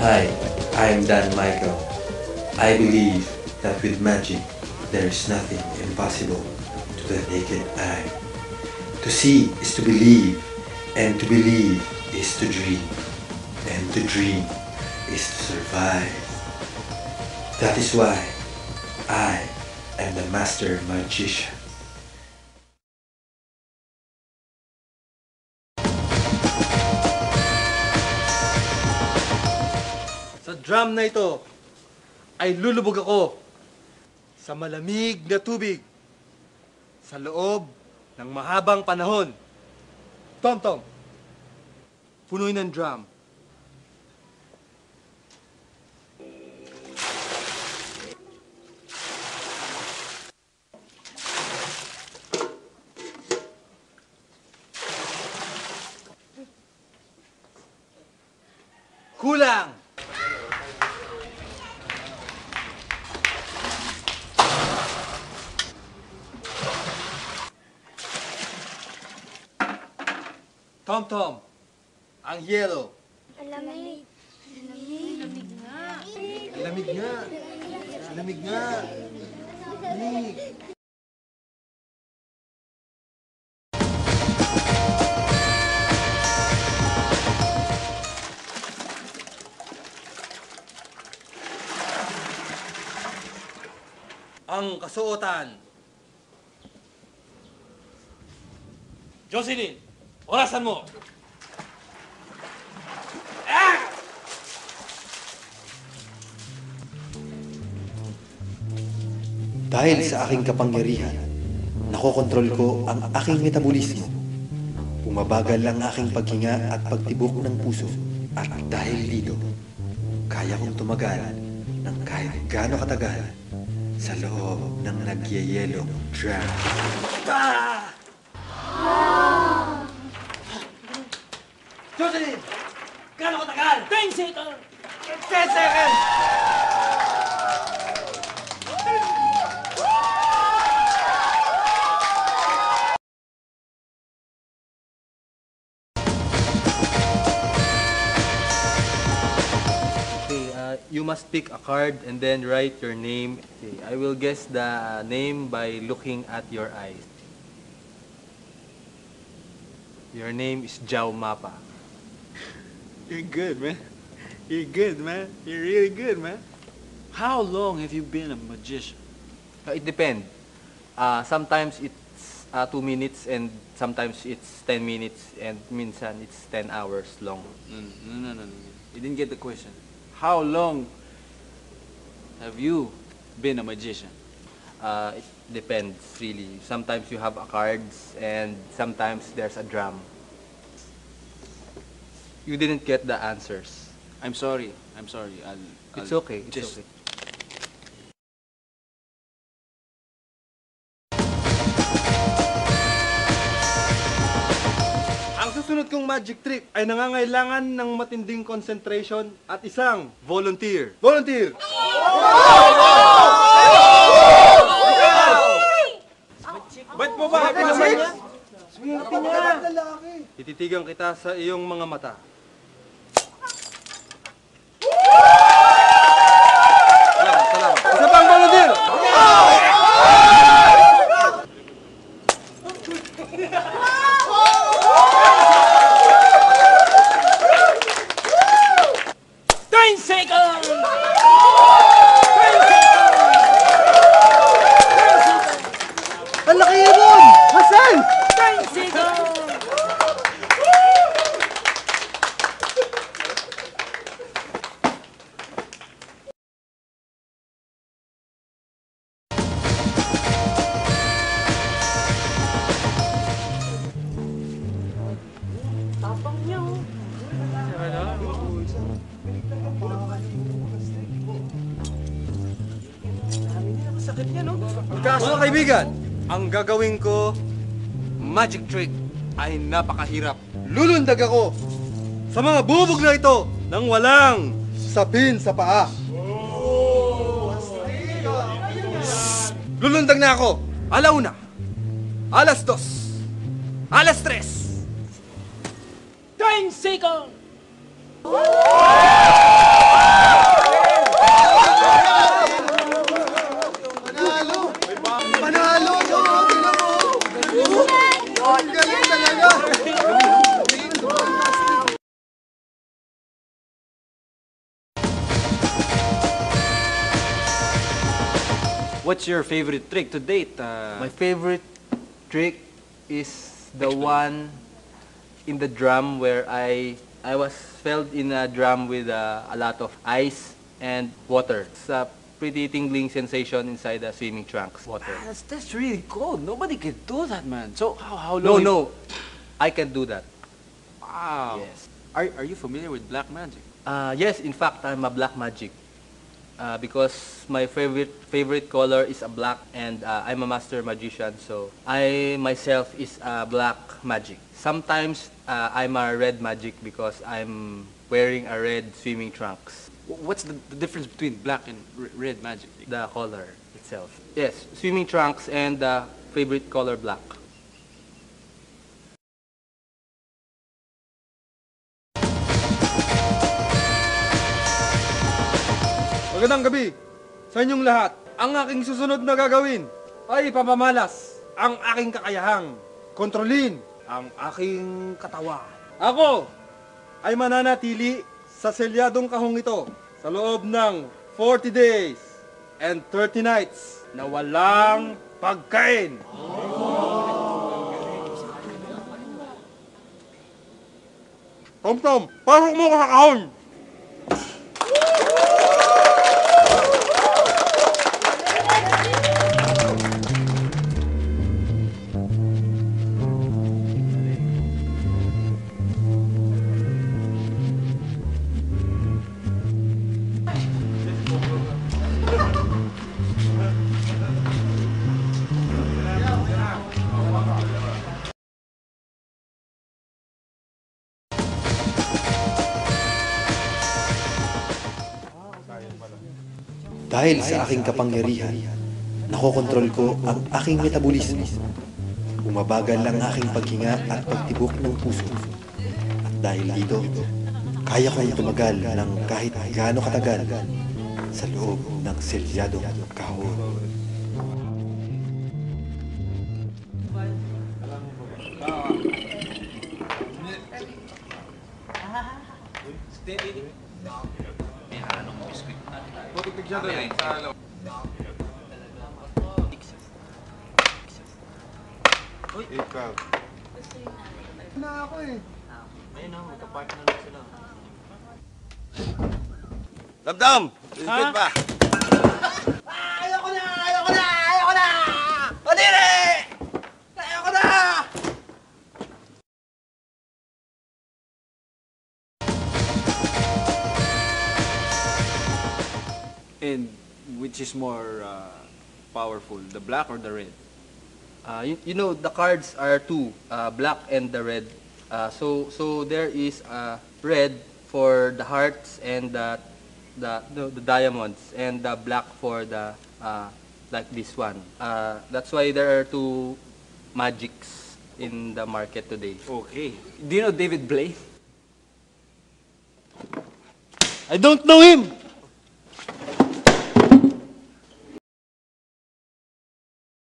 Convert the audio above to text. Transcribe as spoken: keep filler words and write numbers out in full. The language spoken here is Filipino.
Hi, I'm Dan Michael. I believe that with magic, there is nothing impossible to the naked eye. To see is to believe, and to believe is to dream, and to dream is to survive. That is why I am the master magician. Sa drum na ito, ay lulubog ako sa malamig na tubig sa loob ng mahabang panahon. Tom Tom, punuin ng drum. Kulang! Tom Tom, ang yellow. Lamig. Lamig nga. Lamig nga. Lamig nga. Lamig. Ang kasuotan. Jocelyn, orasan mo. Dahil sa aking kapangyarihan, nakokontrol ko ang aking metabolismo. Bumabagal ang aking paghinga at pagtibok ng puso. At dahil dito, kaya kong tumagal ng kahit gaano katagal sa loob ng nagyayelong drum. Ah! Jocelyn! Gano'n katagal? ten seconds! ten seconds! Okay, uh, you must pick a card and then write your name. Okay, I will guess the name by looking at your eyes. Your name is Jao Mapa. You're good, man. You're good, man. You're really good, man. How long have you been a magician? Uh, it depends. Uh, sometimes it's uh, two minutes and sometimes it's ten minutes and minsan it's ten hours long. No, no, no, no, no. You didn't get the question. How long have you been a magician? Uh, it depends, really. Sometimes you have a cards and sometimes there's a drum. You didn't get the answers. I'm sorry. I'm sorry. I'll, It's I'll okay. It's just, okay. Ang susunod kong magic trick ay nangangailangan ng matinding concentration at isang volunteer. Volunteer! Ba't mo ba naman niya? Swerte niya! Tititigan kita sa iyong mga mata. Salamat, salamat. Isa pang volunteer! ten seconds! Ang laki yun nun! Hasan! ten seconds! Tapang niya, oh. Sakit niya, no? Kaso, kaibigan, ang gagawin ko, magic trick, ay napakahirap. Lulundag ako sa mga bubog na ito nang walang sapin sa paa. Lulundag na ako. Alauna, alas dos, alas tres. ten seconds! What's your favorite trick to date? Uh, My favorite trick is the one in the drum where I I was filled in a drum with uh, a lot of ice and water. It's a pretty tingling sensation inside the swimming trunks water. Ah, that's, that's really cool. Nobody can do that, man. So how, how No, long? no, I can do that. Wow. Yes. Are, are you familiar with black magic? Uh, yes, in fact, I'm a black magic. Uh, because my favorite favorite color is a black, and uh, I'm a master magician, so I myself is a black magic. Sometimes uh, I'm a red magic because I'm wearing a red swimming trunks. Wh- What's the, the difference between black and r- red magic? The color itself. Yes, swimming trunks and the favorite color black. Magandang gabi sa inyong lahat. Ang aking susunod na gagawin ay papamalas ang aking kakayahang kontrolin ang aking katawan. Ako ay mananatili sa selyadong kahong ito sa loob ng forty days and thirty nights na walang pagkain. Tom Tom, pasok mo ko sa kahon! Dahil sa aking kapangyarihan, nakokontrol ko ang aking metabolismo. Bumabagal ang aking paghinga at pagtibok ng puso. At dahil dito, kaya kong tumagal ng kahit gaano katagal sa loob ng selyadong kahon. Na ako eh. Damdam! Ligpit ba? Ayoko na! Ayoko na! Ayoko na! Madiri! Ayoko na! And which is more uh, powerful, the black or the red? Uh, you, you know, the cards are two, uh, black and the red. Uh, so so there is uh, red for the hearts and the the, no, the diamonds, and the black for the uh, like this one. Uh, that's why there are two magics in the market today. Okay. Do you know David Blaine? I don't know him.